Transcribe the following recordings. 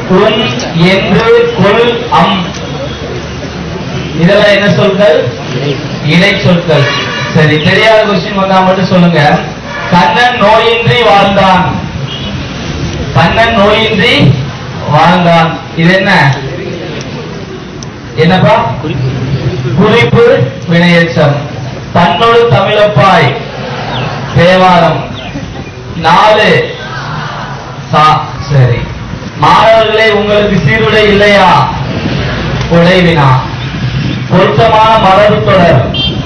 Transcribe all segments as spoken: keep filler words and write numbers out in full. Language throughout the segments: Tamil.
உன் என்று கொள் அம் இதெல்லாம் என்ன சொற்கள்? இணை சொற்கள். சரி, தெரியாத கொஸ்டின் வந்தா மட்டும் சொல்லுங்க. கண்ணன் நோயின்றி வாழ்ந்தான். கண்ணன் நோயின்றி வாழ்ந்தான். இது என்ன? என்னப்பா? குறிப்பு வினையெச்சம். தன்னோடு தமிழப்பாய் தேவாரம் நாலு சா. சரி, மாணவர்களே உங்களுக்கு சீருடை இல்லையா? உழைவினா. பொருத்தமான மரபு தொடர்.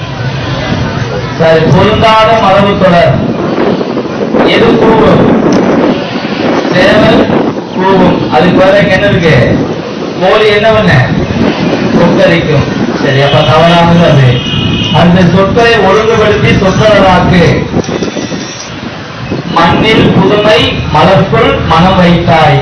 சரி, பொருந்தாத மரபு தொடர் எது? கூவும். சேவல் கூவும். அதுக்கு பதிலாக என்ன இருக்கு? கோழி என்ன பண்ண? சொற்கரிக்கும். சரி, அப்ப தவறானது அது. அந்த சொற்களை ஒழுங்குபடுத்தி சொற்றொடராக்கு. மண்ணில் புதுமை மலர்க்குள் மனம் வைத்தாய்.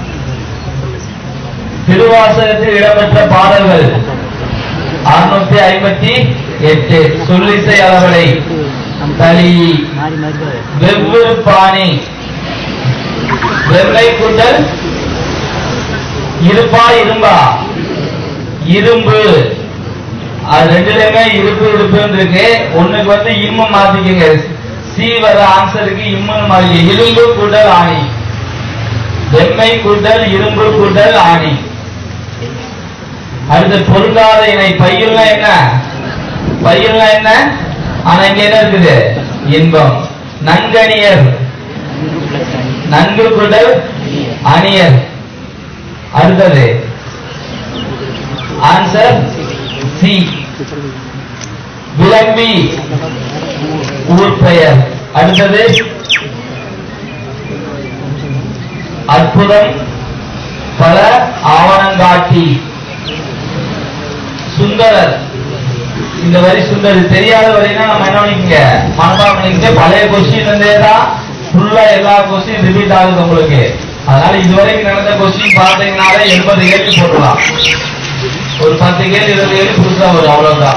திருவாசகத்தில் இடம்பெற்ற பாடல்கள் அறுநூத்தி ஐம்பத்தி எட்டு. சொல்லிசை அளவடை தளி வெவ்வேறு பாணி வெள்ளை கூட்டல் இருப்பா இரும்பா இரும்பு. அது ரெண்டுலயுமே இருப்பு இருப்புன்னு இருக்கு. ஒண்ணுக்கு வந்து இம்மு மாத்திக்கங்க. சி வர ஆன்சருக்கு இம்முன்னு மாறி. இரும்பு கூட்டல் ஆணி. வெண்மை கூட்டல் இரும்பு கூட்டல் ஆணி. அடுத்து பொருந்தாத இணை. பையல்னா என்ன? பையல்னா என்ன? ஆனா இங்க என்ன இருக்குது? இன்பம். நன்கணியர். நன்கு கூட்டல் அணியர். அடுத்தது ஆன்சர் சி. விளம்பி ஊர் பெயர். அடுத்தது அற்புதம் பல ஆவணங்காட்டி. சுந்தரர். இந்த வரி சுந்தர் தெரியாத வரைனா நம்ம என்ன பண்ணிக்கங்க? மனப்பாடம் பண்ணிக்கிட்டு பழைய கொஸ்டின் இருந்தேதான் ஃபுல்லா எல்லா கொஸ்டின் ரிப்பீட் ஆகுது உங்களுக்கு. அதனால இதுவரைக்கும் நடந்த கொஸ்டின் பார்த்தீங்கன்னாலே எண்பது கேள்வி போடலாம். ஒரு பத்து கேள்வி இருபது கேள்வி புதுசா வரும், அவ்வளவுதான்.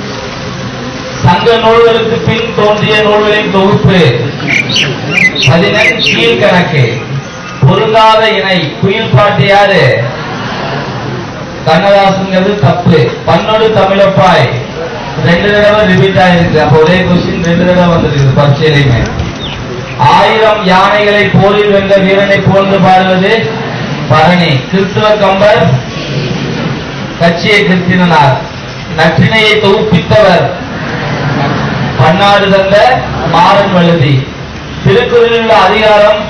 சங்க நூல்களுக்கு பின் தோன்றிய நூல்களின் தொகுப்பு பதினெண் கீழ்கணக்கு. பொருந்தாத இணை. குயில் பாட்டு யாரு? கண்ணதாசன்கிறது தப்பு. பன்னோடு தமிழப்பாய் ரெண்டு தடவை ரிப்பீட் ஆயிருக்கு. அப்ப ஒரே கொஸ்டின் ரெண்டு தடவை வந்துருக்கு பரீட்சையிலுமே. ஆயிரம் யானைகளை போரில் வென்ற வீரனை போன்று பாடுவது பரணி. கிறிஸ்துவ கம்பர் கட்சியை கிறிஸ்தினார். நற்றினையை தொகுப்பித்தவர் பன்னாடு தந்த மாறன் வழுதி. திருக்குறளில் உள்ள அதிகாரம்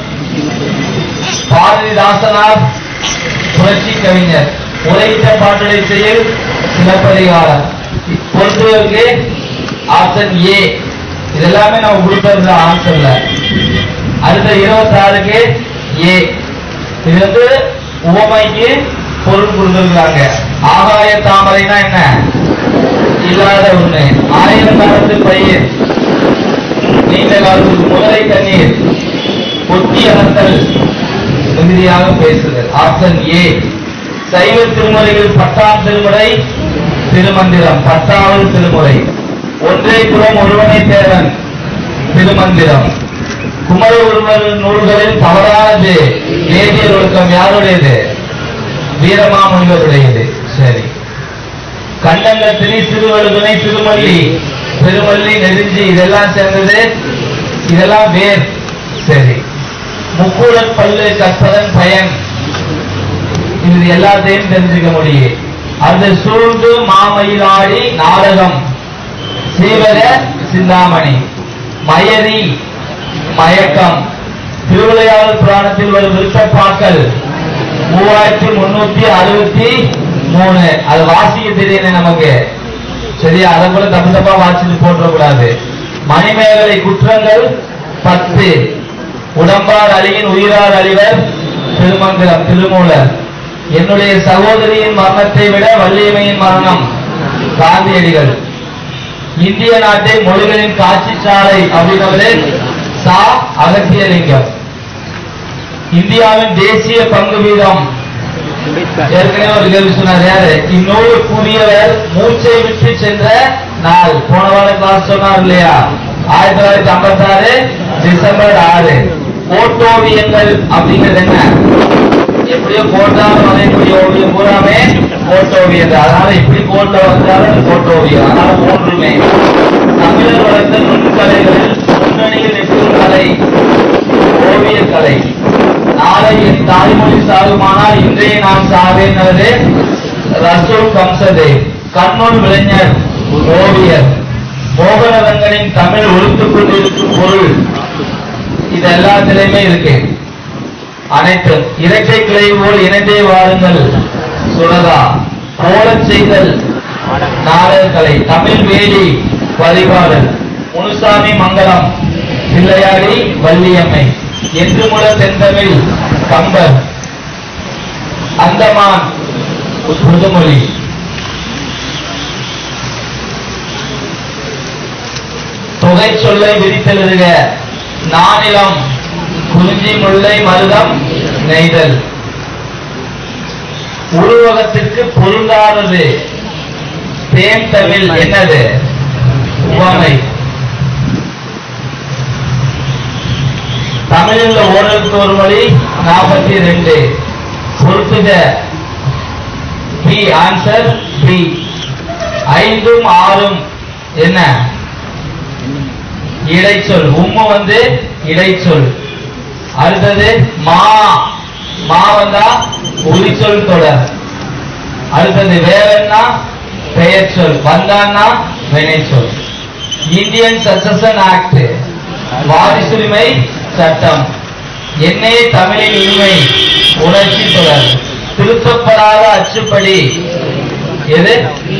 பாரதிதாசனார் புரட்சி கவிஞர். உரைத்த பாட்டுடை செயல் சிலப்பதிகாரம். பொறுத்தவருக்கு option A. இதெல்லாமே நம்ம கொடுத்தது ஆன்சர்ல. அடுத்த இருபத்தி ஆறுக்கு ஏ. இது வந்து உவமைக்கு பொருள் கொடுத்திருக்காங்க. ஆகாய தாமரைனா என்ன? இல்லாத ஒண்ணு. ஆயிரம் காலத்து பயிர். நீண்ட காலத்துக்கு முதலை தண்ணீர். ஒட்டி அகத்தல் மிகுதியாக பேசுதல். Option A. சைவ திருமுறைகள் பத்தாம் திருமுறை திருமந்திரம். பத்தாவது திருமுறை. ஒன்றை புறம் ஒருவனை தேவன் திருமந்திரம். குமர ஒருவர் நூல்களில் தவறானது வேதியர் ஒழுக்கம் யாருடையது? வீரமாமுனிவருடையது. சரி. கண்டங்கத்திரி சிறுவழுதுணை திருமல்லி திருமல்லி நெருஞ்சி இதெல்லாம் சேர்ந்தது. இதெல்லாம் வேர். சரி. முக்கூடற் பல்லு கற்பதன் பயன். இது எல்லாத்தையும் தெரிஞ்சுக்க முடியும். அது சூழ்ந்து மாமயிலாடி நாடகம். சீவக சிந்தாமணி. மயதி மயக்கம். திருவிளையாடல் புராணத்தில் ஒரு விருப்பப்பாக்கள் மூவாயிரத்தி முன்னூத்தி அறுபத்தி மூணு. அது வாசிக்க தெரியல நமக்கு. சரியா? அதை கூட தப்பு தப்பா வாசிட்டு போட்டக்கூடாது. மணிமேகலை குற்றங்கள் பத்து. உடம்பார் அழியின் உயிரார் அழிவர் திருமந்திரம் திருமூலர். என்னுடைய சகோதரியின் மரணத்தை விட வள்ளியம்மையின் மரணம் காந்தியடிகள். இந்திய நாட்டை மொழிகளின் காட்சி சாலை அப்படின்னவரே சா அகத்தியலிங்கம். இந்தியாவின் தேசிய பங்கு வீதம் ஏற்கனவே ஒரு கேள்வி சொன்னார். யாரு? இந்நூறு கூறியவர் மூச்சை விட்டு சென்ற நாள். போன வார கிளாஸ் சொன்னார் இல்லையா? ஆயிரத்தி தொள்ளாயிரத்தி ஐம்பத்தி ஆறு டிசம்பர் ஆறு. ஓட்டோவியங்கள் அப்படிங்கிறது என்ன? எப்படியோ கோட்டால் வரையக்கூடிய ஓவியம் பூராமே கோட்டோவியம். அதனால எப்படி கோட்ட வந்தாலும் கோட்டோவியம். அதனால மூன்றுமே தமிழர் வளர்த்த நுண்கலைகளில் முன்னணியில் நிற்கும் கலை ஓவியக்கலை. நாளை என் தாய்மொழி சாகுமானால் இன்றைய நான் சாவேனது ரசூல் கம்சதேவ். கண்ணூர் விளைஞர் ஓவியர் மோகனரங்கனின் தமிழ் ஒழித்துக் கொண்டிருக்கும் பொருள் இது எல்லாத்திலையுமே இருக்கு. அனைத்தும் இறக்கை கிளை போல் இணைந்தே வாருங்கள் சுரதா. போலச் செய்தல் நாடகக்கலை. தமிழ் வேலி பரிபாடல். முனுசாமி மங்கலம் பிள்ளையாடி வள்ளியம்மை. என்று முல தென்தமிழ் கம்பர். அந்தமான் முதுமொழி. தொகை சொல்லை விரித்தெழுதுக. நானிலம் குறிஞ்சி முல்லை மருதம் நெய்தல். உருவகத்திற்கு பொருந்தாதது தேன் தவில் என்னது உவமை. தமிழில் ஓரலுக்கு ஒரு மொழி நாற்பத்தி ரெண்டு. பொறுத்துக பி. Answer B. ஐந்தும் ஆறும் என்ன இடைச்சொல். உம்மு வந்து இடைச்சொல். அடுத்தது மா. மா வந்தா உரிச்சொல் தொடர். அடுத்தது வேறன்னா பெயர் சொல். வந்தான்னா வினைச்சொல். இந்தியன் சக்சஷன் ஆக்ட் வாரிசுரிமை சட்டம். என்னே தமிழின் இனிமை உணர்ச்சி தொடர். திருத்தப்படாத அச்சுப்படி எது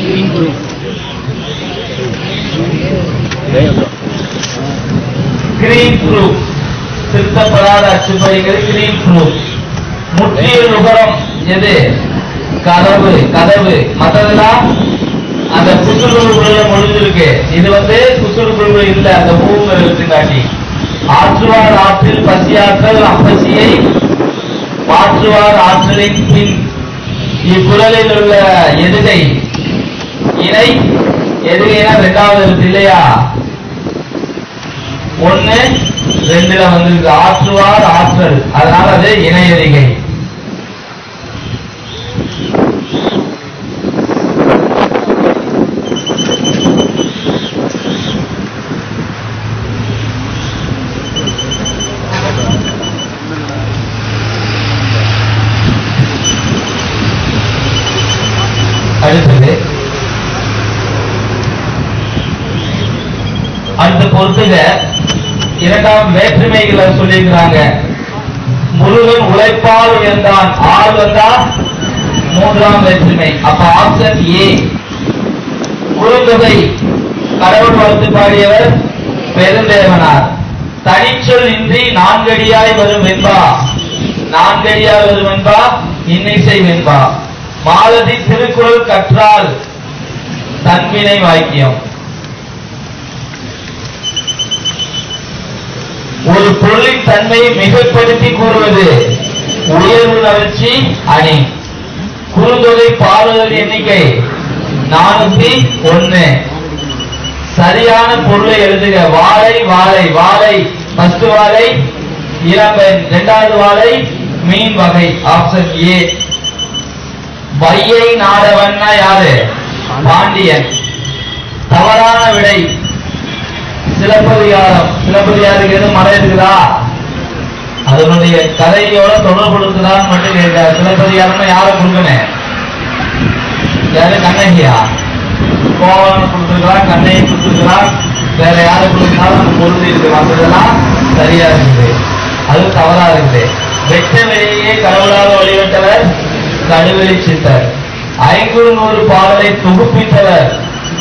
கிரீன் ப்ரூஃப். திருத்தப்படாத அச்சுப்படிகள் கிரீன் ப்ரூஃப். முற்றிய நுகரம் எது கதவு. கதவு மற்றதெல்லாம் அந்த குசுறுகுழு முடிஞ்சிருக்கு. இது வந்து குசுறுகுழு இல்ல, அந்த பூங்கல் காட்டி. ஆற்றுவார் ஆற்றில் பசியாற்றல் அப்பசியை மாற்றுவார் ஆற்றலின் பின். இக்குறளில் உள்ள எதுகை இணை. எதுகைனா இரண்டாவது எழுத்து இல்லையா? ஒன்னு ரெண்டுல வந்திருக்கு. ஆற்றுவார் ஆற்றல், அதனால அது இணை எதுகை. அடுத்தது அடுத்த பொறுத்துக இரண்டாம் வேற்றுமைகளை சொல்லியிருக்கிறாங்க. முருகன் உழைப்பால் உயர்ந்தான். ஆள் வந்தா மூன்றாம் வேற்றுமை. அப்ப ஆப்ஷன் ஏ. குறுந்தொகை கடவுள் வாழ்த்து பாடியவர் பெருந்தேவனார். தனிச்சொல் இன்றி நான்கடியாய் வரும் வெண்பா. நான்கடியாய் வரும் வெண்பா இன்னிசை வெண்பா. மாலதி திருக்குறள் கற்றால் தன்வினை வாக்கியம். ஒரு பொருளின் தன்மையை மிகப்படுத்தி கூறுவது உயர்வு நகர்ச்சி அணி. குறுந்தொகை பாடல்கள் எண்ணிக்கை நானூத்தி ஒன்னு. சரியான பொருளை எழுதுக. வாழை வாழை வாழை ஃபர்ஸ்ட் வாழை இளம்பெண், இரண்டாவது வாழை மீன் வகை. Option A. வையை நாடவன்னா யாரு? பாண்டியன். தவறான விடை சிலப்பதிகாரம். சிலப்பதிகாரத்துக்கு எதுவும் மழை இருக்குதா? அதனுடைய கதையோட தொடர்பு இருக்குதான்னு மட்டும் கேட்க. சிலப்பதிகாரம்னா யாரை கொடுக்கணும்? யாரு? கண்ணகியா? கோவலன் கொடுத்துருக்கலாம், கண்ணையை கொடுத்துருக்கலாம், வேற யாரை கொடுத்தாலும் பொருள் இருக்கு. மற்றதெல்லாம் சரியா இருக்குது, அது தவறா இருக்குது. வெட்ட வெளியே கடவுளாக வழிபட்டவர் கடுவெளி சித்தர். ஐங்குறு நூறு பாடலை தொகுப்பித்தவர்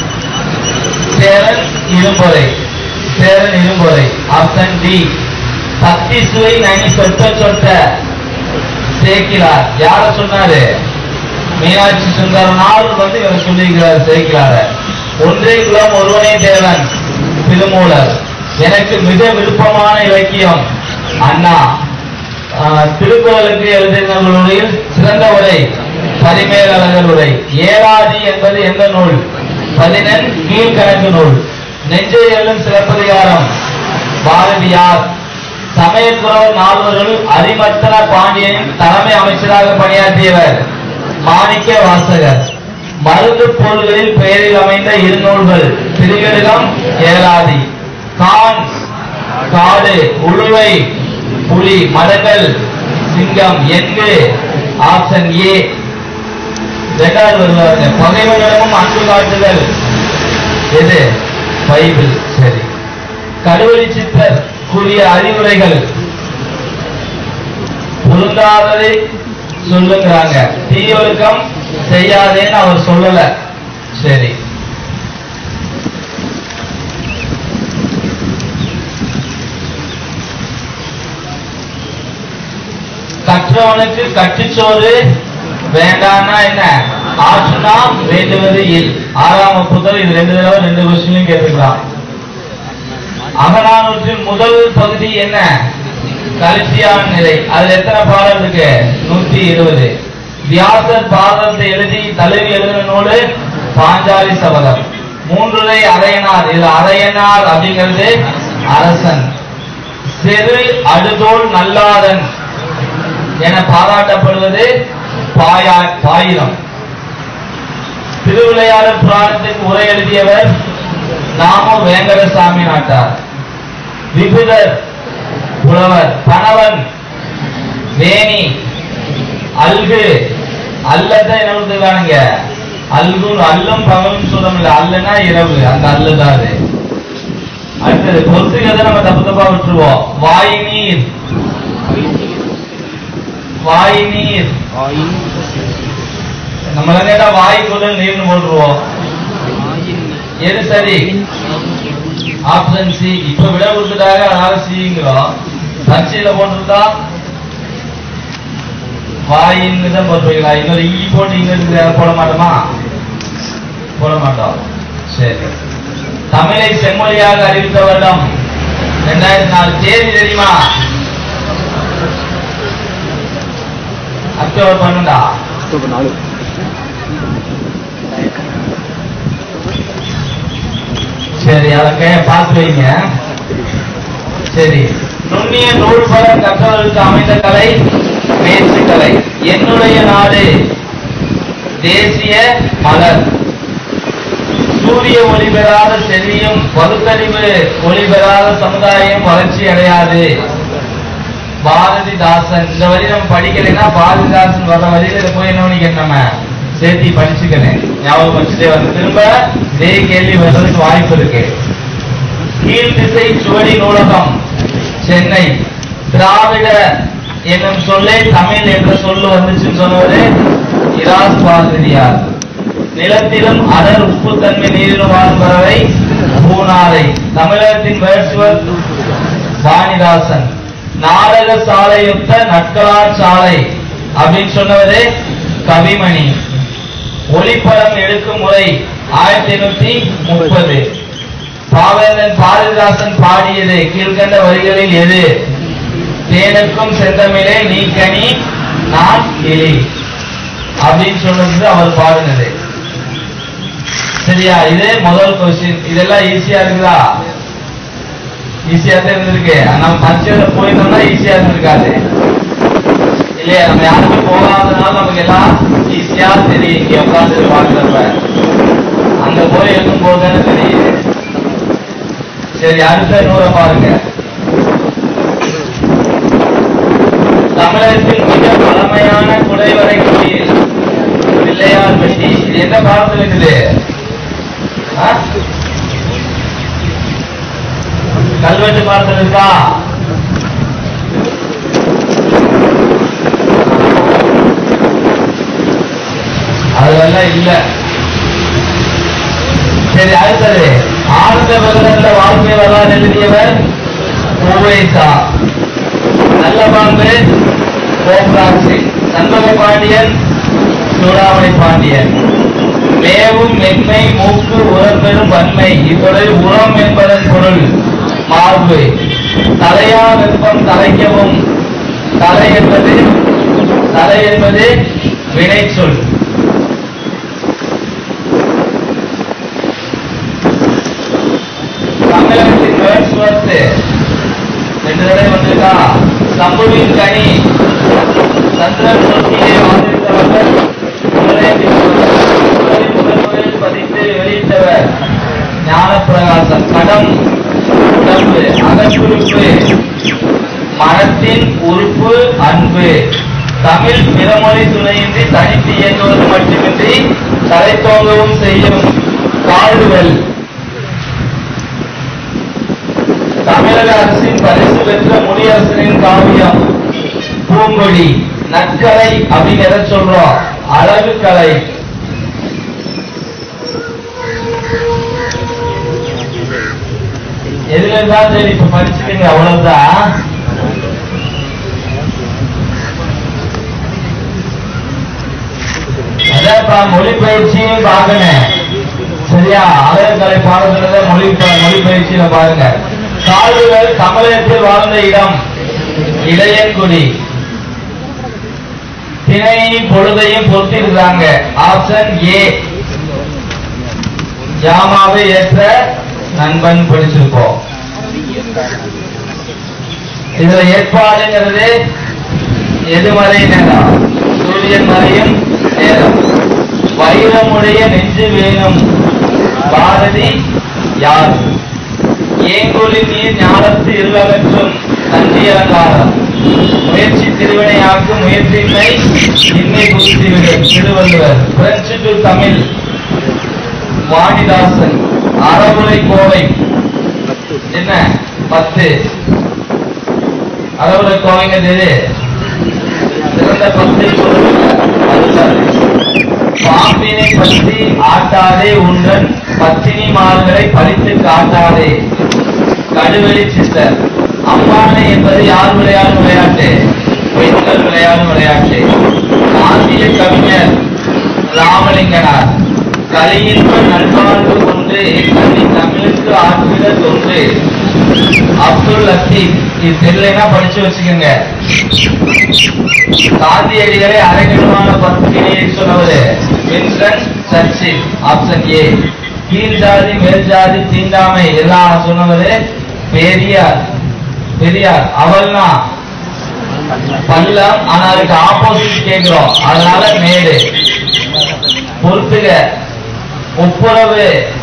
சேரன் இரும்பொறை. சேரன் இரும்பொறை. Option D. பக்தி சுவை நனி சொட்ட சொட்ட சேர்க்கிறார். யார சொன்னாரு? மீனாட்சி சுந்தரனார் வந்து இவர் சொல்லியிருக்கிறார் சேர்க்கிறார. ஒன்றே குலம் ஒருவனே தேவன் திருமூலர். எனக்கு மிக விருப்பமான இலக்கியம் அண்ணா. திருக்குறளுக்கு எழுதினவர்களுடைய சிறந்த உரை பரிமேலழகர் உரை. ஏழாதி என்பது எந்த நூல்? பதினெண் கீழ்கணக்கு நூல். நெஞ்சை எழும் சிலப்பதிகாரம் பாரதியார். சமயக்குறவர் நால்வர்கள் அரிமர்த்தன பாண்டியனின் தலைமை அமைச்சராக பணியாற்றியவர் மாணிக்க வாசகர். மருந்து பொருள்களில் பெயரில் அமைந்த இருநூல்கள் திருக்கடுகம், ஏலாதி, கான் காடு, உழுவை புலி, மடங்கள் சிங்கம், எங்கு ஆப்ஷன் ஏ. ரெண்டாவது வருவாங்க பகைவனிடமும் அன்பு காட்டுதல், எது பைபிள். சரி. கடுவெளி சித்தர் கூறிய அறிவுரைகள் பொருந்தாததை சொல்லுங்கிறாங்க. தீயொழுக்கம் செய்யாதேன்னு அவர் சொல்லல. சரி. கற்றவனுக்கு கட்டுச்சோறு வேண்டாம்னா என்ன? ஆற்றுனா வேண்டுவது இல். ஆறாம் வகுப்புகள் இது ரெண்டு தடவை ரெண்டு கொஸ்டின்லையும் கேட்டுக்கலாம். அகநானூற்றின் முதல் பகுதி என்ன? கலிச்சியான நிலை. அதுல எத்தனை பாடல் இருக்கு? நூத்தி இருபது. வியாசர் பாரதத்தை எழுதி தழுவி எழுதின நூலு பாஞ்சாலி சபதம். மூன்றுரை அரையனார். இது அரையனார் அப்படிங்கிறது அரசன். செரு அடுதோல் நல்லாதன் என பாராட்டப்படுவது பாயா பாயிரம். திருவிளையாடல் புராணத்துக்கு உரை எழுதியவர் நாம வேங்கடசாமி நாட்டார். விபுதர் புலவர். பணவன், வேணி, அல்கு, அல்லதான் என்ன வேணுங்க? அல்கு அல்லும் பகலும் சொல்ல முடியல. அல்லனா இரவு, அந்த அல்லதான் அது. அடுத்தது பொறுத்துக்கிறத நம்ம தப்பு தப்பா விட்டுருவோம். வாய் நீர், வாய் நீர் நம்ம கேட்டா வாய் குடல் நீர்னு போட்டுருவோம். எது சரி? Option C. இப்ப விட கொடுத்துட்டாங்க, அதனால சிங்கிறோம். பரீட்சையில போட்டுருந்தா வாயின்னு தான் போட்டுருக்கீங்களா? இன்னொரு ஈ போட்டு இங்க போட மாட்டோமா? போட மாட்டோம். சரி. தமிழை செம்மொழியாக அறிவித்த வருடம் ரெண்டாயிரத்தி நாலு. தேதி தெரியுமா? அக்டோபர் பன்னெண்டா? அக்டோபர் நாலு. சரி, அதை பார்த்து வைங்க. சரி. நுண்ணிய நூல் பல கற்றவர்களுக்கு அமைந்த கலை பேச்சு கலை. என்னுடைய நாடு தேசிய மலர். சூரிய ஒளி பெறாத செல்வியும் பகுத்தறிவு ஒளி பெறாத சமுதாயம் வளர்ச்சி அடையாது. பாரதிதாசன். இந்த வரி நம்ம படிக்கலைன்னா பாரதிதாசன் வர்ற வரியில போய் என்ன நம்ம சேர்த்தி படிச்சுக்கணும். ஞாபகம் வச்சுட்டே வந்து திரும்ப இதே கேள்வி வர்றதுக்கு வாய்ப்பு இருக்கு. கீழ் திசை சுவடி நூலகம், சென்னை. திராவிட என்னும் சொல்லே தமிழ் என்ற சொல்லு வந்துச்சுன்னு சொன்னவரு இராஸ் பாரதியார். நிலத்திலும் அடர் உப்புத்தன்மை நீரிலும் வாழும் பறவை பூனாரை. தமிழகத்தின் வேர்ச்சுவர் வாணிதாசன். நாடக சாலையொத்த நட்கலா சாலை அப்படின்னு சொன்னவரு கவிமணி. ஒளிப்படம் எடுக்கும் முறை ஆயிரத்தி எண்ணூத்தி முப்பது. பாவேந்தன் பாரதிதாசன் பாடியது கீழ்கண்ட வரிகளில் எது? தேனுக்கும் செந்தமிழே நீ கனி நான் கிளி அப்படின்னு சொன்னது அவர் பாடினது. சரியா? இது முதல் கொஸ்டின். இதெல்லாம் ஈஸியா இருக்குதா? ஈஸியா தான் இருந்திருக்கு. நம்ம பரிச்சையில போயிருந்தோம்னா ஈஸியா இருந்திருக்காது இல்லையா? நம்ம யாருமே போகாததுனால நமக்கு எல்லாம் ஈஸியா தெரியும். இங்க உட்காந்து பாக்குறப்ப அங்க போய் எழுதும் போதுதானே தெரியுது. சரி, அடுத்த நூலை பாருங்க. தமிழகத்தின் மிக பழமையான குடைவரை கோயில் பிள்ளையார் பட்டி. இது எந்த காலத்தில் இருக்குது? கல்வெட்டு காலத்தில் இருக்கா? அதெல்லாம் இல்ல. சரி, அடுத்தது ஆனந்த பகவத வாழ்க்கை வரலாறு எழுதியவர் ஓவைசா. நல்ல பாம்பு கோப்ராக் சிங். சண்முக பாண்டியன் சூடாமணி பாண்டியன். மேவும் மென்மை மூக்கு உரப்பெறும் வன்மை. இப்பொழுது உரம் என்பதன் பொருள் மார்பு. தலையா வெப்பம் தலைக்கவும். தலை என்பது தலை என்பது வினை சொல். தமிழகத்தின் வேர்ட்ஸ்வொர்த் ரெண்டு தடவை வந்திருக்கா? அன்பு. தமிழ் பிறமொழி துணையின்றி தனித்து இயங்குவது மட்டுமின்றி தலைத்தோங்கவும் செய்யும் வாழ்வுகள். தமிழக அரசின் பரிசு பெற்ற முடியரசனின் காவியம் பூங்கொடி. நற்கலை அப்படின்னு எதை சொல்றோம்? அழகு கலை. எதுல இருந்தாலும் சரி இப்ப படிச்சுக்கீங்க, அவ்வளவுதான். அதான் மொழி பயிற்சியும் பார்க்கணும் சரியா? அழகுக்கலை பாடத்துல மொழி மொழி பயிற்சியில பாருங்க. காடுகள் தமிழகத்தில் வாழ்ந்த இடம் இளையங்குடி. தினையும் பொழுதையும் பொறுத்திருக்கிறாங்க. Option A. ஜாமாவை ஏற்ற நண்பன் படிச்சிருக்கோம். இதுல ஏற்பாடுங்கிறது எதுமறை நேரம்? சூரியன் மறையும் நேரம். வைரமுடைய நெஞ்சு வேணும் பாரதி யார்? ஏங்கொழி நீர் ஞானத்து இருளகற்றும் நன்றி அலங்காரம். முயற்சி திருவினையாக்கு முயற்சியின்மை இன்மை புகுத்திவிடும் திருவள்ளுவர். French to Tamil Vanidasan. அறவுரை கோவை என்ன? பத்து. அறவுரை கோவைங்கிறது சிறந்த பத்தை பாம்பினை பற்றி ஆட்டாதே உண்டன் பத்தினி மார்களை பழித்து காட்டாதே. கடுவெளி சித்தர். அம்மானை என்பது யார் விளையாடும் விளையாட்டு? பெண்கள் விளையாடும் விளையாட்டு. ஆசிய கவிஞர் ராமலிங்கனார். கலியின்ப நல்வாழ்வு கொண்டு கல்வி தமிழுக்கு ஆற்றிட தொன்று அப்துல் லத்தீப். இது தெரியலன்னா படிச்சு வச்சுக்கோங்க. காந்தியடிகளை அரைநிலமான பத்திரிகையை சொன்னவர் வின்ஸ்டன் சர்ச்சில். Option A. கீழ் ஜாதி மேல் ஜாதி தீண்டாமை எல்லாம் சொன்னவர் பெரியார். பெரியார். அவள்னா பள்ளம், ஆனா அதுக்கு ஆப்போசிட் கேட்கிறோம், அதனால மேடு. பொறுத்துக. ஒப்புரவு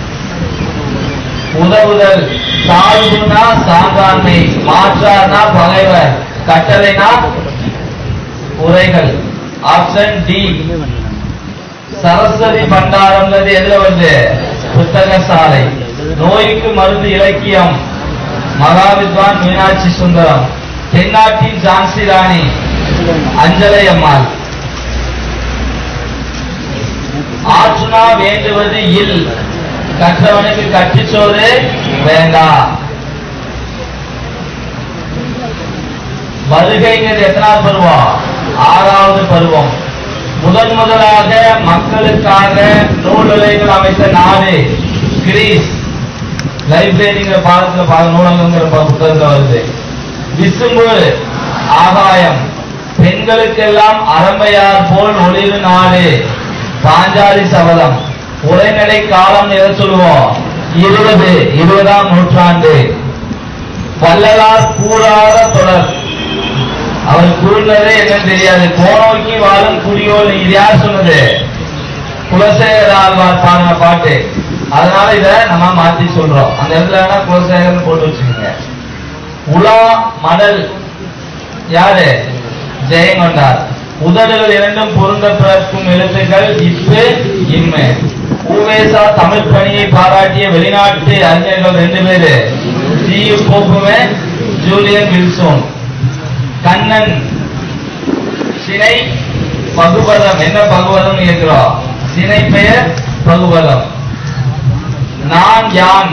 உதவுதல். தாழ்வுனா சான்றாண்மை, மாற்றார்னா பகைவர், கட்டளைனா உரைகள். Option D. சரஸ்வதி பண்டாரம் எதுல வந்து? புத்தக சாலை. நோய்க்கு மருந்து இலக்கியம் மகாவித்வான் மீனாட்சி சுந்தரம். தென்னாட்டின் ஜான்சி ராணி அஞ்சலை அம்மாள். ஆற்றுனா வேண்டுவது இல், கற்றவனுக்கு கற்றுச்சோறு வேண்டாம். வருகைங்கிறது எத்தனாவது பருவம்? ஆறாவது பருவம். முதன் முதலாக மக்களுக்காக நூல் நிலையங்கள் அமைத்த நாடு கிரீஸ். லைப்ரரிங்கிற பாடத்துல நூலகங்கிற புத்தகத்துல வருது. விசும்பு ஆகாயம். பெண்களுக்கெல்லாம் அரம்பையார் போல் ஒளிரு நாடு பாஞ்சாலி சபதம். உரைநடை காலம் எதை சொல்லுவோம்? இருபது இருபதாம் நூற்றாண்டு. வள்ளலார் கூறாத தொடர். அவர் கூறினதே என்னன்னு தெரியாது. கோணோக்கி வாழும் குடியோல். இது யார் சொன்னது? குலசேகர ஆழ்வார் பாடின பாட்டு. அதனால இத நம்ம மாத்தி சொல்றோம். அந்த இடத்துல வேணா குலசேகரன் போட்டு வச்சுக்கோங்க. உலா மடல் யாரு? ஜெயங்கொண்டார். உதடுகள் இரண்டும் பொருந்த பிறக்கும் எழுத்துக்கள் இப்பு இம்மு. ஊவேசா தமிழ் பணியை பாராட்டிய வெளிநாட்டு அறிஞர்கள் ரெண்டு பேரு, ஜி யு போப்புமே ஜூலியன் வில்சோன். கண்ணன் சினை பகுபதம். என்ன பகுபதம் கேட்கிறோம்? சினை பெயர் பகுபதம். நான் யான்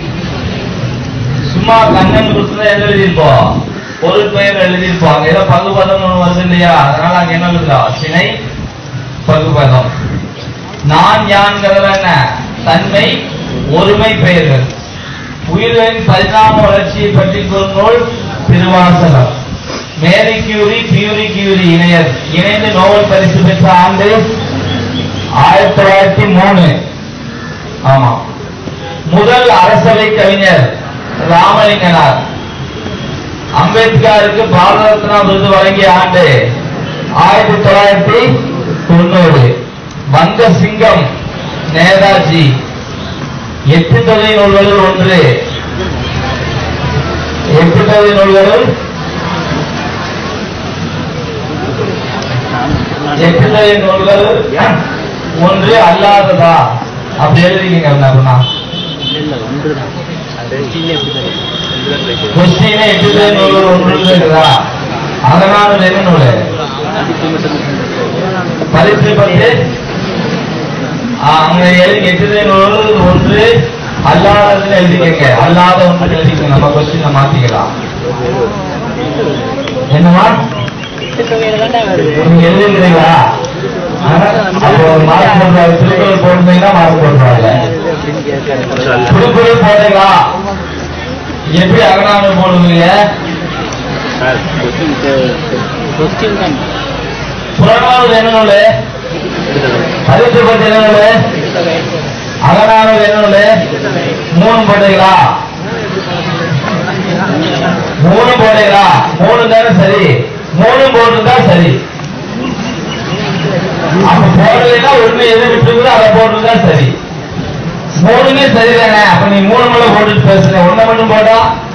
சும்மா கண்ணன் குறித்து எழுதியிருப்போம், பொருள் பெயர் எழுதியிருப்போம். ஏதோ பகுபதம் ஒண்ணு வருது இல்லையா? அதனால அங்க என்ன எழுதுறோம்? சினை பகுபதம். நான் யான்கிறத என்ன? தன்மை ஒருமை பெயர்கள். உயிர்களின் பரிணாம வளர்ச்சியை பற்றி கூறும் நூல் Thiruvasagam. Marie Curie Pierre Curie இணையர் இணைந்து நோபல் பரிசு பெற்ற ஆண்டு ஆயிரத்தி தொள்ளாயிரத்தி மூணு. ஆமா. முதல் அரசவை கவிஞர் ராமலிங்கனார். அம்பேத்கருக்கு பாரத ரத்னா விருது வழங்கிய ஆண்டு ஆயிரத்தி தொள்ளாயிரத்தி தொண்ணூறு. வங்க சிங்கம் நேதாஜி. எட்டு தொகை நூல்களுள் ஒன்று. எட்டு தொகை நூல்களுள் எட்டுதலை நூல்கள் ஒன்று அல்லாததா அப்படி எழுதிக்கங்க அப்படின்னா கொஸ்டினே எட்டுதலை நூல்கள் ஒன்று இருக்குதா? அதனால என்ன நூல் பதிற்று பத்து அங்க எழுதி எட்டுதலை நூல்கள் ஒன்று அல்லாததுன்னு எழுதிக்கங்க. அல்லாத ஒன்று எழுதிக்கங்க. நம்ம கொஸ்டினை மாத்திக்கலாம். என்னமா நீங்க எழுதிக்கிறீங்களா? அப்போ மார்க் போடுறாங்க. திருக்குறள் போடுறீங்கன்னா மார்க் போடுறாங்க. திருக்குறள் போடுறீங்களா? எப்படி அகனான போடுவீங்க? புறநானூறு என்ன நூல்? பதிற்று பத்து என்ன நூல்? அகனானூறு என்ன நூல்? மூணு போடுறீங்களா? மூணு போடுறீங்களா? மூணு தானே சரி. மூணு போட்டுருந்தா சரி. அப்ப போடலைன்னா ஒண்ணு எது விட்டு அதை போட்டுருந்தா சரி. மூணுமே சரிதானே. அப்ப நீ மூணு மேல போட்டுட்டு பேசுற ஒண்ணு மட்டும் போட்டா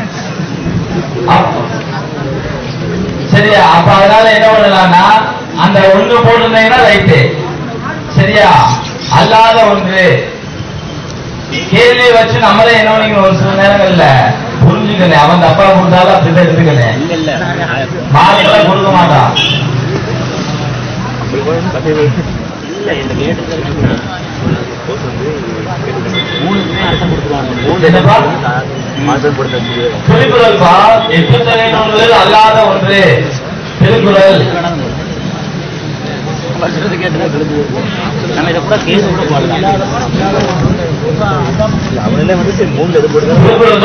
சரியா? அப்ப அதனால என்ன பண்ணலாம்னா அந்த ஒண்ணு போட்டிருந்தீங்கன்னா ரைட்டு சரியா? அல்லாத ஒன்று கேள்வியை வச்சு நம்மளே என்ன பண்ணீங்க ஒரு சில நேரங்கள்ல புரிஞ்சுக்கணும். அவன் தப்பா கொடுத்தாலும் அப்படிதான் எடுத்துக்கணும். மார்க்கெல்லாம் கொடுக்க மாட்டான். திருக்குறள் பா எட்டு தலை நூல்கள் அல்லாத ஒன்று திருக்குறள். நம்ம இதை கூட கேஸ் கூட போடலாம். அவங்களே வந்து மூணு இது போடுறது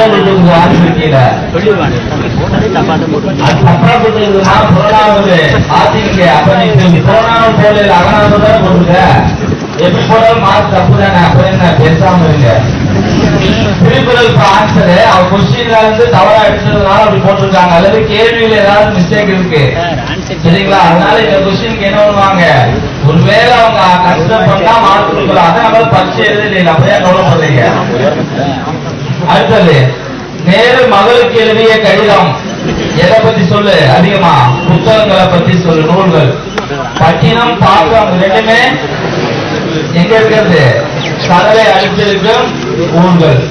தப்பா போட்டுருக்குன்னா புறநானூறு ஆத்திங்க. அப்ப நீ புறநானூறு போடல அகநானூறு தான் போட்டுருக்க. எப்படி போடாலும் மார்க் தப்பு தானே. அப்ப என்ன பேசாம இருங்க. திருக்குறள் ஆன்சரு அவ கொஸ்டின்ல இருந்து தவறா எடுத்ததுனால அப்படி போட்டிருக்காங்க. அல்லது கேள்வியில ஏதாவது மிஸ்டேக் இருக்கு சரிங்களா? அதனால இந்த கொஸ்டினுக்கு என்ன பண்ணுவாங்க, ஒருவேளை அவங்க கன்சிடர் பண்ணா மார்க் கொடுக்கலாம். அதை நம்ம பரிசு எழுதல. அப்படியே கவலைப்படுறீங்க. அடுத்தது நேரு மகளுக்கு எழுதிய கடிதம் எதை பத்தி சொல்லு? அதிகமா புத்தகங்களை பத்தி சொல்லு. நூல்கள் பட்டினம் பாக்கம் ரெண்டுமே எங்க இருக்கிறது? கடலை அழித்திருக்கும் ஊர்கள்.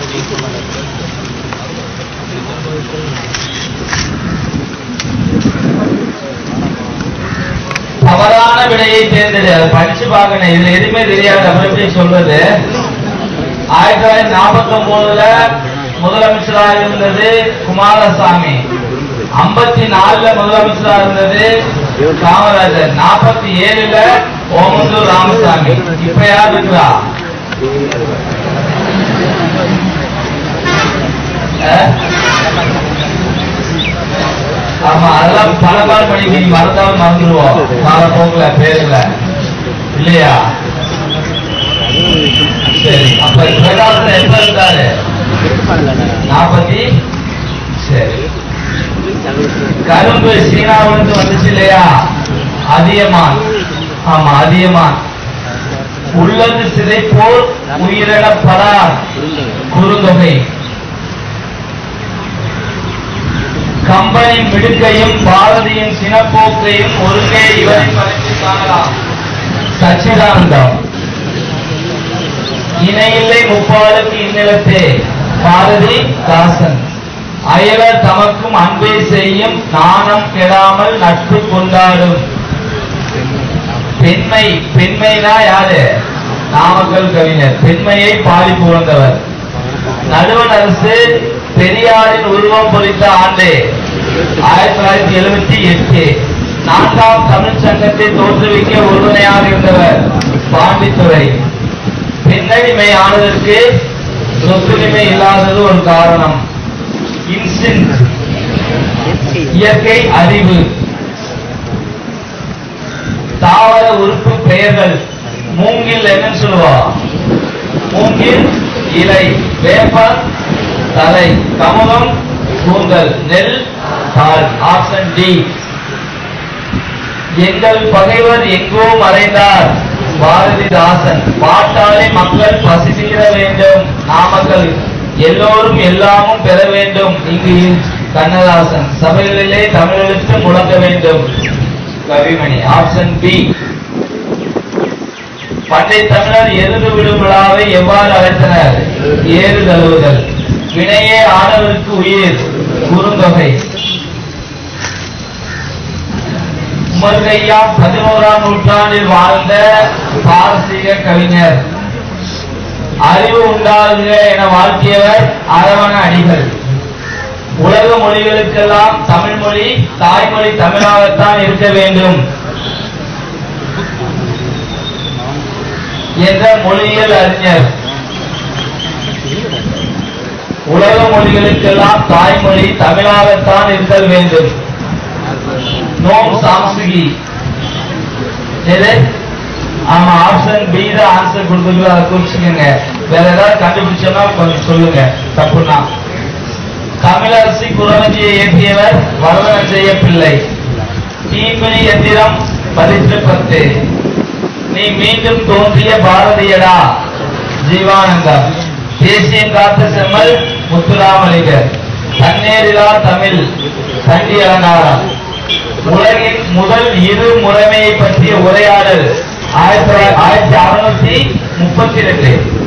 தவறான விடையை தேர்ந்தெடு. அதை படிச்சு பார்க்கணும். இதுல எதுவுமே தெரியாது. அப்புறம் எப்படி சொல்றது? ஆயிரத்தி தொள்ளாயிரத்தி நாற்பத்தி ஒன்பதுல முதலமைச்சராக இருந்தது குமாரசாமி. ஐம்பத்தி நாலுல முதலமைச்சராக இருந்தது காமராஜர். நாற்பத்தி ஏழுல ஓமந்தூர் ராமசாமி. இப்ப யார் இருக்கிறா? ஆமா அதெல்லாம் பல பால் படிக்க நீ மறந்தாலும் மறந்துடுவோம். கால போக்குல பேருல இல்லையா? சரி அப்ப பிரகாசன் எப்ப இருந்தாரு? நாற்பத்தி சரி. கரும்பு சீனாவிலிருந்து வந்துச்சு இல்லையா? அதியமான். ஆமா அதியமான். உள்ளது சிதை போல் உயிரிழப்படார் குறுந்தொகை. கம்பனின் மிடுக்கையும் பாரதியின் சினப்போக்கையும் ஒருங்கே இவரை படைத்து காணலாம். சச்சிதானந்தம். இணையில்லை முப்பாலுக்கு இந்நிலத்தே பாரதி தாசன். அயலர் தமக்கும் அன்பை செய்யும் நாணம் கெடாமல் நட்பு கொண்டாடும். பெண்மை பெண்மைனா யாரு? நாமக்கல் கவிஞர். பெண்மையை பாடி புகழ்ந்தவர். நடுவண் அரசு பெரியாரின் உருவம் பொறித்த ஆண்டு ஆயிரத்தி தொள்ளாயிரத்தி எழுபத்தி எட்டு. நான்காம் தமிழ் சங்கத்தை தோற்றுவிக்க உறுதுணையாக இருந்தவர் பாண்டித்துறை. பெண்ணடிமை ஆனதற்கு சொத்துரிமை இல்லாதது ஒரு காரணம். இன்ஸ்டிங்க்ட் இயற்கை அறிவு. தாவர உறுப்பு பெயர்கள். மூங்கில் என்னன்னு சொல்லுவா? மூங்கில் இலை. வேப்பர் தலை. கமலம் கூந்தல். நெல் தாள். Option D. எங்கள் பகைவர் எங்கோ மறைந்தார் பாரதிதாசன். பாட்டாளி மக்கள் பசி தீர வேண்டும். நாமக்கல். எல்லோரும் எல்லாமும் பெற வேண்டும். இங்கு கண்ணதாசன். சபைகளிலே தமிழெழுத்து முழங்க வேண்டும். கவிமணி. Option B. பண்டை தமிழர் எருது விடும் விழாவை எவ்வாறு அழைத்தனர்? ஏறு தழுவுதல். வினையே ஆடவருக்கு உயிர். குறுந்தொகை. உமர் பதினோராம் நூற்றாண்டில் வாழ்ந்த பாரசீக கவிஞர். அறிவு உண்டாகுக என வாழ்த்தியவர் அரவண அடிகள். உலக மொழிகளுக்கெல்லாம் தமிழ் மொழி தாய்மொழி தமிழாகத்தான் இருக்க வேண்டும் என்ற மொழியியல் அறிஞர். உலக மொழிகளுக்கெல்லாம் தாய்மொழி தமிழாகத்தான் இருத்தல் வேண்டும். நோம் சாம்சுகி. ஆமா, ஆப்ஷன் பி தான் ஆன்சர் கொடுத்துருக்கு. அதை குறிச்சுக்கங்க. வேற ஏதாவது கண்டுபிடிச்சோம்னா கொஞ்சம் சொல்லுங்க. தப்புனா தமிழரசி குறவஞ்சியை இயற்றியவர் வரதராஜ பிள்ளை. தீமிழி எந்திரம் பதிற்று பத்து. நீ மீண்டும் தோன்றிய பாரதியடா ஜீவானந்தம். தேசியம் காத்த செம்மல் முத்துராமலிங்கர். தன்னேரிலா தமிழ் கண்டி அலங்காரம். உலகின் முதல் இரு முறைமையை பற்றிய உரையாடல் ஆயிரத்தி ஆயிரத்தி அறுநூத்தி முப்பத்தி ரெண்டு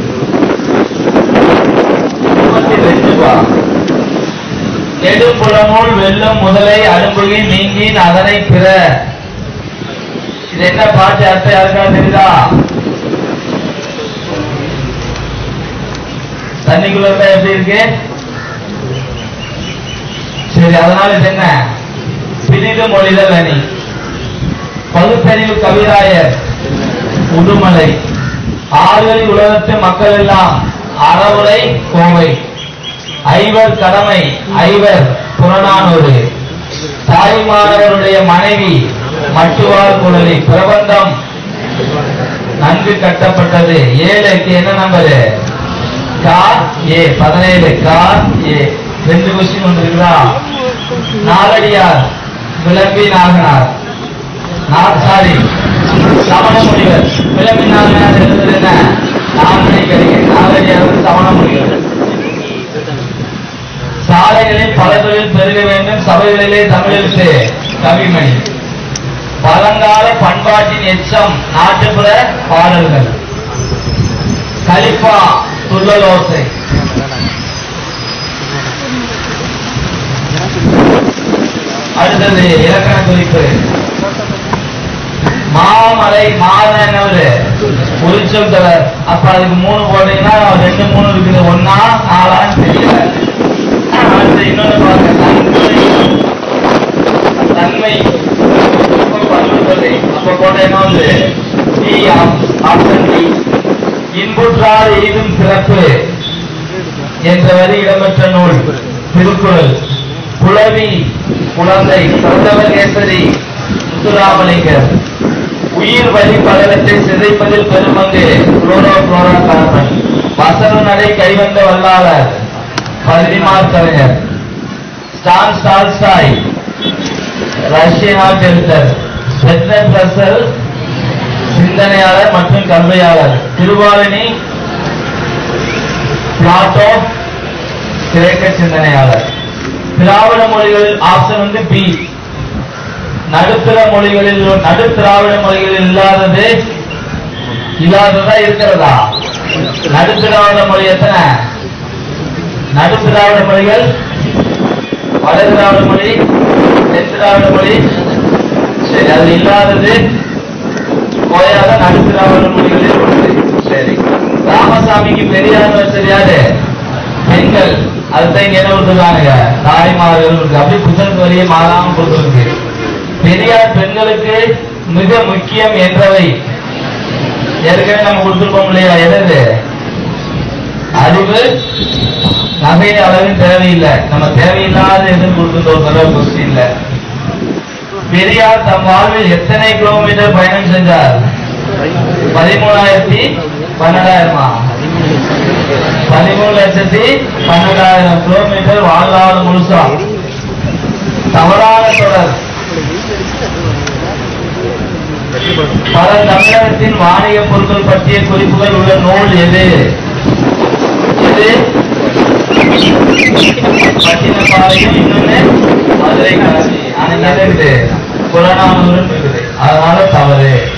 முப்பத்தி ரெண்டு ரூபா. நெடும்புலமுள் வெல்லும் முதலை அடும்புகி நீங்கின் அதனை பிற. இது என்ன பாட்டு? அர்த்தம் யாருக்கா தெரியுதா? தண்ணிக்குள்ள இருந்தா எப்படி இருக்கு? சரி, அதனால இது என்ன? பிரிது மொழிதல் அணி. பகுத்தறிவு கவிராயர் உடுமலை. ஆறுவழி உலகத்து மக்கள் எல்லாம் அறவுரை கோவை. ஐவர் கடமை ஐவர் புறநானூறு. தாய்மானவருடைய மனைவி மட்டுவார் குழலி. பிரபந்தம் நன்கு கட்டப்பட்டது. ஏழுக்கு என்ன நம்பரு? கார் ஏ. பதினேழு கார் ஏ. ரெண்டு கொஸ்டின் வந்துருக்குதா? நாலடியார் விளம்பி நாகனார். சாரி, சமண முனிவர். விளம்பி நாகனார் எழுதுறது என்ன? நான்மணி கடிகை. நாலடியார் சமண முனிவர். சாலைகளில் பல தொழில் பெருக வேண்டும். சபைகளிலே தமிழெழுத்து கவிமணி. பழங்கால பண்பாட்டின் எச்சம் நாட்டுப்புற பாடல்கள். கலிப்பா துள்ளலோசை. அடுத்தது இலக்கண குறிப்பு. மாமலை மாதனவர் ஒரு சொல் தொடர். அப்ப அதுக்கு மூணு போட்டீங்கன்னா ரெண்டு மூணு இருக்குது. ஒன்னா நாலான்னு தெரியல. அடுத்து இன்னொன்னு பாருங்க. தன்மை அப்ப போட்டேன்னா வந்து ஆப்ஷன் டி. இன்புற்றால் எய்தும் சிறப்பு என்ற வரி இடம்பெற்ற நூல் திருக்குறள். புலவி குழந்தை பிறந்தவர் கேசரி முத்துராமலிங்கர். உயிர் வழி படலத்தை சிதைப்பதில் பெருமங்கு குளோரோ குளோரோ கார்பன். வசன நடை கைவந்த வல்லாளர் பரிதிமார் கலைஞர். ஸ்டான் டால்ஸ்டாய் ரஷ்ய நாட்டு எழுத்தர். பெர்ட்ராண்ட் ரசல் சிந்தனையாளர் மற்றும் கல்வியாளர். திருவாலினி பிளாட்டோ கிரேக்க சிந்தனையாளர். திராவிட மொழிகள் ஆப்ஷன் வந்து பி. நடுத்தர மொழிகளில் நடுத்திராவிட மொழிகளில் இல்லாதது இல்லாததா இருக்கிறதா? நடுத்திராவிட மொழி எத்தனை? நடுத்திராவிட மொழிகள் வட திராவிட மொழி தென் திராவிட மொழி. சரி, அது இல்லாதது கோயாத நடுத்திராவிட மொழிகளில் ஒன்று. சரி, ராமசாமிக்கு பெரியார் வச்சது யாரு? பெண்கள். அதுதான் இங்க என்ன கொடுத்துருக்காங்க? தாய்மார்கள். அப்படி புத்தகத்து வழியே மாறாம கொடுத்துருக்கு. பெரியார் பெண்களுக்கு மிக முக்கியம் என்றவை ஏற்கனவே நம்ம கொடுத்துருப்போம் இல்லையா? எது? அறிவு, நகை, அளவு தேவையில்லை. நம்ம தேவையில்லாத எதுன்னு கொடுத்துருந்தோம் கொஸ்டின்ல. பெரியார் தம் வாழ்வில் எத்தனை கிலோமீட்டர் பயணம் சென்றார்? பதிமூணாயிரத்தி பன்னெண்டாயிரமா? பதிமூணு லட்சத்தி பன்னெண்டாயிரம் கிலோமீட்டர் வாழ்நாள் முழுசா. தவறான தொடர். பல தமிழகத்தின் வாணிக பொருட்கள் பற்றிய குறிப்புகள் உள்ள நூல் எது? எது? பட்டினப்பாளையம், இன்னொன்னு மதுரை காசி. ஆனா இருக்குது புறநானூறு இருக்குது. அதனால தவறு.